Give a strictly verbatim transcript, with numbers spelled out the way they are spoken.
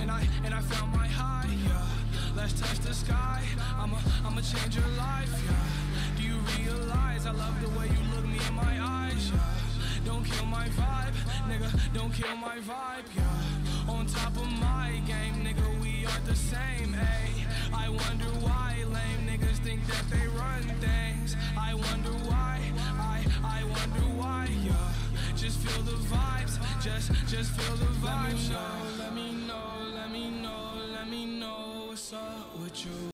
and I and I found my high, yeah. Let's touch the sky, I'ma, I'ma change your life, yeah. Do you realize I love the way you look me in my eyes, yeah. Don't kill my vibe, nigga, don't kill my vibe, yeah. On top of my game, nigga, we are the same, ayy. I wonder why lame niggas think that they run things. I wonder why, I, I wonder why, yeah. Just feel the vibes, just, just feel the vibes, yeah. Let me know, let me know, let me know what's up with you.